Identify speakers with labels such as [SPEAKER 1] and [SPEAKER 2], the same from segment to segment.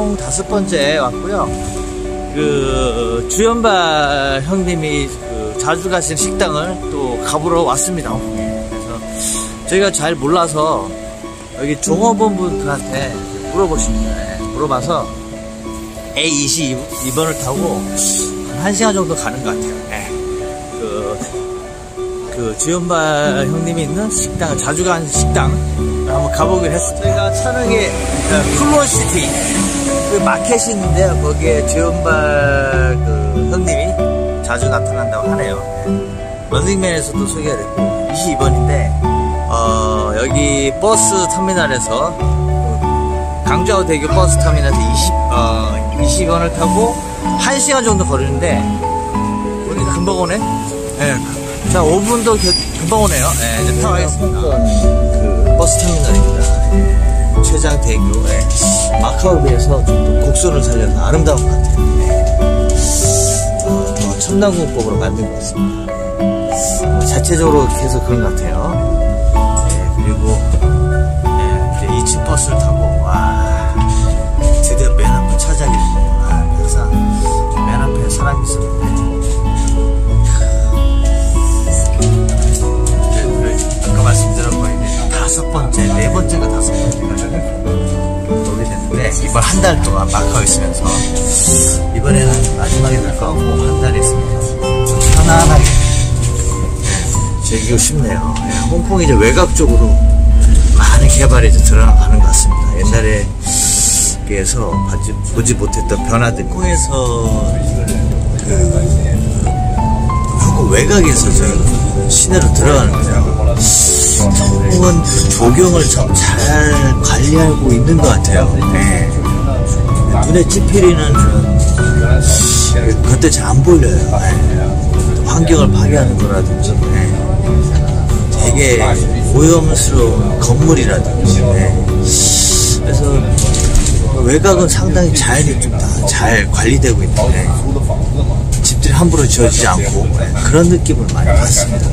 [SPEAKER 1] 총 5번째 왔고요. 그 주연발 형님이 그 자주 가신 식당을 또 가보러 왔습니다. 그래서 저희가 잘 몰라서 여기 종업원분들한테 물어보십니다. 물어봐서 A22번을 타고 한 1시간 정도 가는 것 같아요. 그 주연발 형님이 있는 식당, 자주 가는 식당 한번 가보기로 했어요. 저희가 촬영에 플로시티 그 마켓이 있는데요. 거기에 주연발 그 형님이 자주 나타난다고 하네요. 런닝맨에서도 소개가 됐고 22번인데 여기 버스 터미널에서 강주하우대교 버스 터미널에서 20번을 타고 1시간 정도 거리는데 우리 금방 오네. 네. 자, 5분도 금방 오네요. 네, 이제 타고 가겠습니다. 그 버스 터미널입니다. 네, 최장대교. 네. 마카오에 비해서 좀 곡선을 살려서 아름다운 것 같아요. 네. 첨단공법으로 만든 것 같습니다. 자체적으로 계속 그런 것 같아요. 네, 그리고 이제 2층 버스를 타고 드디어 맨 앞을 찾아가게 됩니다. 항상 맨 앞에 사람이 있었는데 아까 말씀드렸던 거에 5번째, 4번째가 5번째가 오게 됐는데 이번 한 달 동안 마카오에 있으면서 이번에는 마지막이 될 것 같고 한 달 있으면서 좀 편안하게 즐기고 싶네요. 홍콩이 이제 외곽 쪽으로 많은 개발이 이제 들어가는 것 같습니다. 옛날에 비해서 보지 못했던 변화들. 홍콩에서 홍콩 외곽에서 저희 시내로 들어가는 거예요. 홍콩은 조경을 좀 잘 관리하고 있는 것 같아요. 네. 눈에 찌푸리는 그것도 잘 안 보여요. 네. 환경을 파괴하는 거라든지 되게 오염스러운 건물이라든지 그래서 외곽은 상당히 자연이 좀 다 잘 관리되고 있는데 집들이 함부로 지어지지 않고 그런 느낌을 많이 받습니다.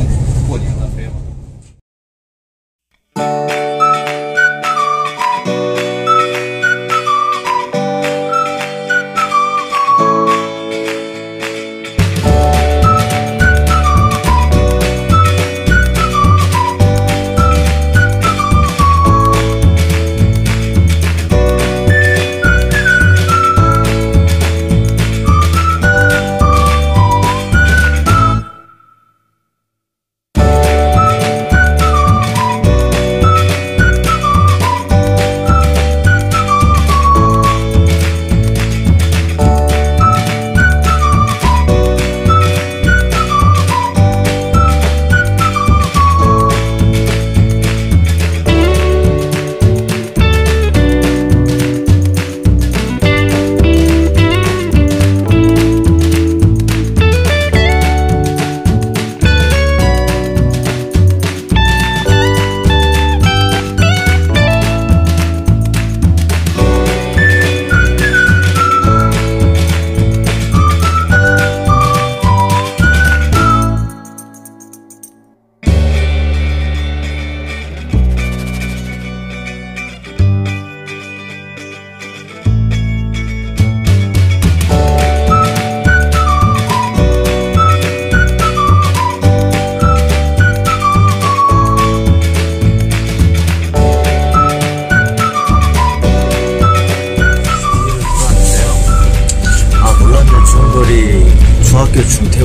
[SPEAKER 1] 중학교 중퇴고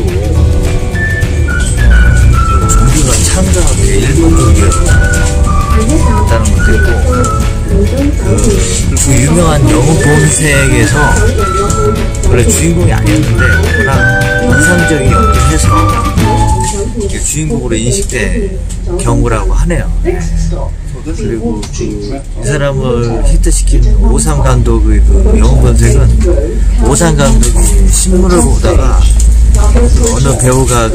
[SPEAKER 1] 종교가 창작하게 일본 종교였다는 것도 있고 그 유명한 영웅 본색에서 원래 주인공이 아니었는데 워낙 인상적인 연기를 해서 주인공으로 인식된 경우라고 하네요. 그리고 이 사람을 히트시킨 오상 감독의 그 영웅 본색은 오상 감독이 신문을 보다가 어느 배우가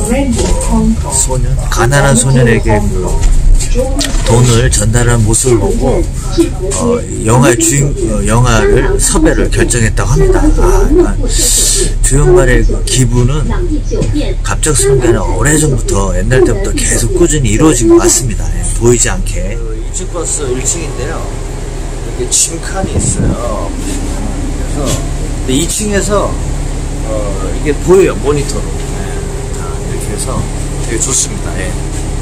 [SPEAKER 1] 가난한 소년에게 돈을 전달하는 모습을 보고 영화를 섭외를 결정했다고 합니다. 그러니까 주연발의 그 기부는 갑작스러운 게 아니라 오래전부터 옛날 때부터 계속 꾸준히 이루어진 것 같습니다. 보이지 않게. 2층 버스 1층인데요. 이렇게 짐칸이 있어요. 있어서 2층에서 이게 보여요, 모니터로. 이렇게 해서 되게 좋습니다. 예.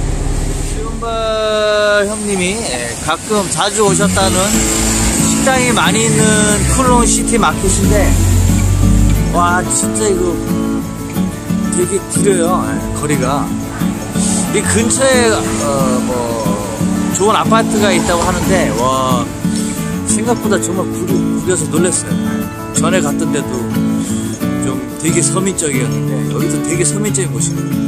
[SPEAKER 1] 주연발 형님이 가끔 자주 오셨다는 식당이 많이 있는 쿨론 시티 마켓인데, 와, 진짜 이거 되게 길어요. 거리가. 이 근처에 뭐 좋은 아파트가 있다고 하는데, 와, 생각보다 정말 구려서 놀랐어요. 전에 갔던 데도 좀 되게 서민적이었는데 여기도 되게 서민적인 곳이거든요.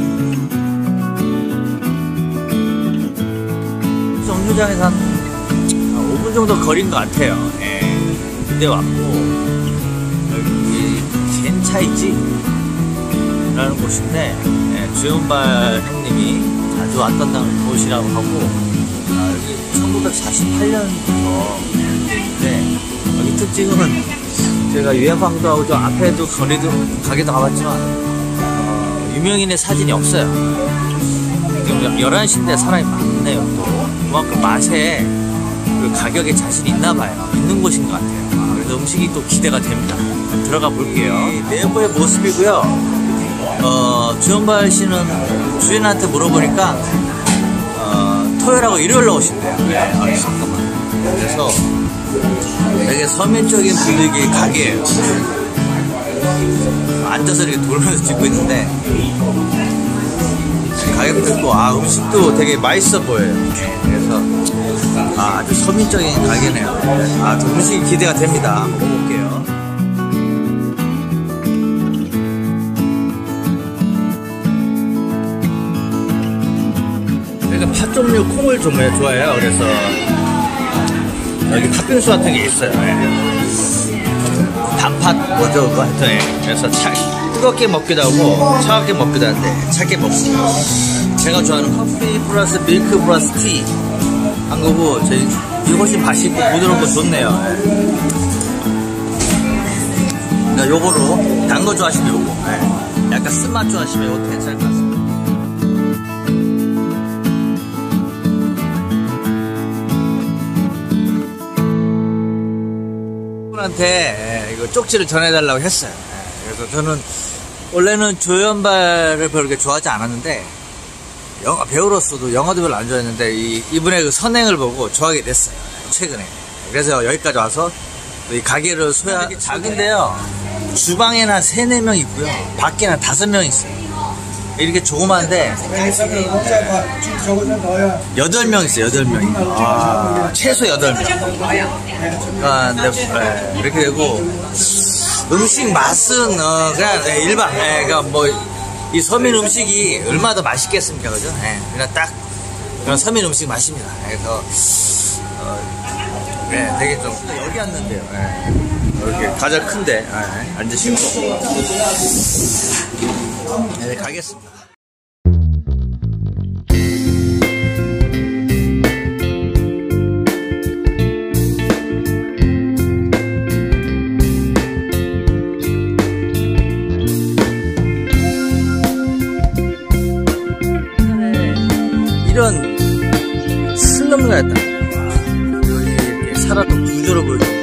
[SPEAKER 1] 정류장에서 한 5분 정도 거리인 것 같아요. 예. 근데 왔고, 여기 젠차이지 라는 곳인데, 예, 주연발 형님이 자주 왔던 곳이라고 하고, 여기 1948년부터 있는데, 여기 특징은 제가 유해방도 하고 저 앞에도 거리도 가게도 가봤지만 유명인의 사진이 없어요. 지금 11시인데 사람이 많네요. 또 그만큼 맛에 그 가격에 자신이 있나봐요. 있는 곳인 것 같아요. 그래서 음식이 또 기대가 됩니다. 들어가 볼게요. 내부의 모습이고요. 주연발 씨는 주인한테 물어보니까 토요일하고 일요일로 오신대요. 잠깐만. 그래서 되게 서민적인 분위기의 가게예요. 앉아서 이렇게 돌면서 찍고 있는데 가격도 있고, 음식도 되게 맛있어 보여요. 그래서 아주 서민적인 가게네요. 음식이 기대가 됩니다. 한번 먹어볼게요. 제가 팥 종류, 콩을 좀 좋아해요. 그래서 여기 팥빙수 같은 게 있어요. 단팥 뭐죠 그거 하여튼. 그래서 뜨겁게 먹기도 하고 차갑게 먹기도 하는데 차게 먹습니다. 제가 좋아하는 커피 플러스 밀크 플러스 티 한 거고, 이게 훨씬 맛있고 부드럽고 좋네요. 그러니까 요거로 단 거 좋아하시면 요거, 약간 쓴맛 좋아하시면 요거 괜찮을 것 같습니다. 한테 이거 쪽지를 전해달라고 했어요. 그래서 저는 원래는 조연발을 별로 그렇게 좋아하지 않았는데, 영화 배우로서도 영화도 별로 안 좋아했는데 이분의 그 선행을 보고 좋아하게 됐어요, 최근에. 그래서 여기까지 와서 이 가게를 되게 작은데요, 주방에는 한 3-4명 있고요, 밖에는 한 5명 있어요. 이렇게 조그만데 8명 있어요. 8명이. 최소 8명. 이렇게 되고, 음식 맛은 그냥 일반, 그러니까 뭐 이 서민 음식이 얼마나 더 맛있겠습니까, 그죠? 그냥 딱 그런 서민 음식 맛입니다. 그래서 되게 좀 여기 왔는데요. 이렇게 가장 큰데 앉으시고 가겠습니다. 이런 슬럼가였다. 여기 이렇게 살았던 구조를 보여줍니다.